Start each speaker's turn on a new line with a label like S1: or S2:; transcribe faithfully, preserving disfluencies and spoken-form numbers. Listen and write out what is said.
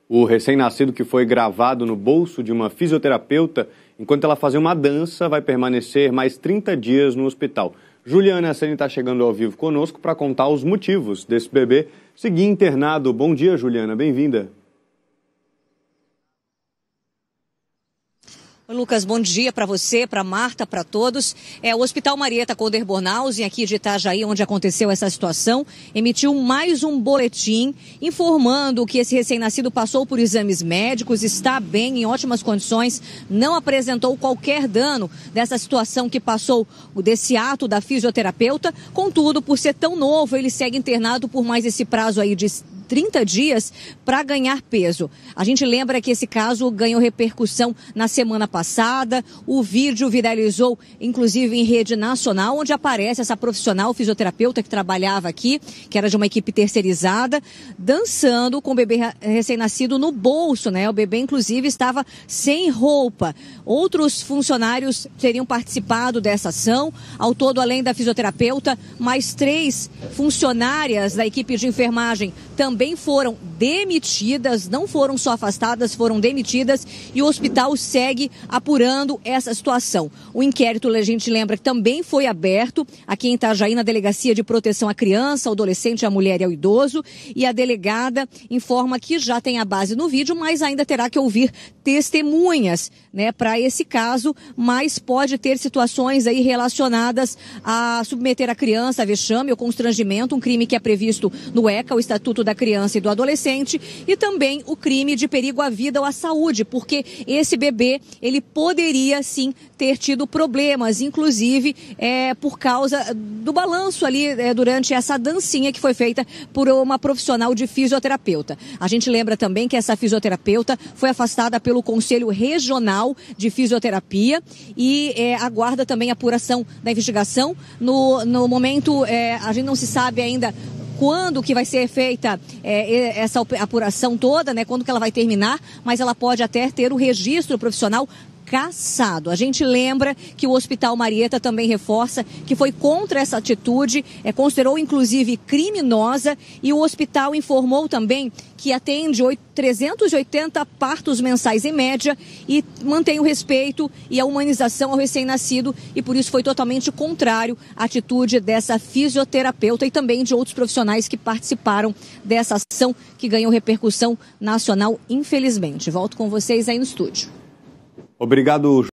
S1: O recém-nascido que foi gravado no bolso de uma fisioterapeuta enquanto ela fazia uma dança vai permanecer mais trinta dias no hospital. Juliana Assani está chegando ao vivo conosco para contar os motivos desse bebê seguir internado. Bom dia, Juliana, bem-vinda.
S2: Lucas, bom dia para você, para Marta, para todos. É, o Hospital Marieta Colder Bornhausen, aqui de Itajaí, onde aconteceu essa situação, emitiu mais um boletim informando que esse recém-nascido passou por exames médicos, está bem, em ótimas condições, não apresentou qualquer dano dessa situação que passou, desse ato da fisioterapeuta. Contudo, por ser tão novo, ele segue internado por mais esse prazo aí de trinta dias para ganhar peso. A gente lembra que esse caso ganhou repercussão na semana passada. O vídeo viralizou, inclusive, em rede nacional, onde aparece essa profissional fisioterapeuta que trabalhava aqui, que era de uma equipe terceirizada, dançando com o bebê recém-nascido no bolso, né? O bebê, inclusive, estava sem roupa. Outros funcionários teriam participado dessa ação. Ao todo, além da fisioterapeuta, mais três funcionárias da equipe de enfermagem também também foram demitidas, não foram só afastadas, foram demitidas, e o hospital segue apurando essa situação. O inquérito, a gente lembra, que também foi aberto aqui em Itajaí, na Delegacia de Proteção à Criança, ao Adolescente, à Mulher e ao Idoso, e a delegada informa que já tem a base no vídeo, mas ainda terá que ouvir testemunhas, né, para esse caso, mas pode ter situações aí relacionadas a submeter a criança a vexame ou constrangimento, um crime que é previsto no ECA, o Estatuto da Criança e do Adolescente, e também o crime de perigo à vida ou à saúde, porque esse bebê, ele poderia sim ter tido problemas, inclusive é, por causa do balanço ali é, durante essa dancinha que foi feita por uma profissional de fisioterapeuta. A gente lembra também que essa fisioterapeuta foi afastada pelo Conselho Regional de Fisioterapia e é, aguarda também a apuração da investigação. No, no momento, é, a gente não se sabe ainda quando que vai ser feita é, essa apuração toda, né? Quando que ela vai terminar, mas ela pode até ter o registro profissional cassado. A gente lembra que o Hospital Marieta também reforça que foi contra essa atitude, é, considerou inclusive criminosa, e o hospital informou também que atende trezentos e oitenta partos mensais em média e mantém o respeito e a humanização ao recém-nascido, e por isso foi totalmente contrário à atitude dessa fisioterapeuta e também de outros profissionais que participaram dessa ação que ganhou repercussão nacional, infelizmente. Volto com vocês aí no estúdio.
S1: Obrigado.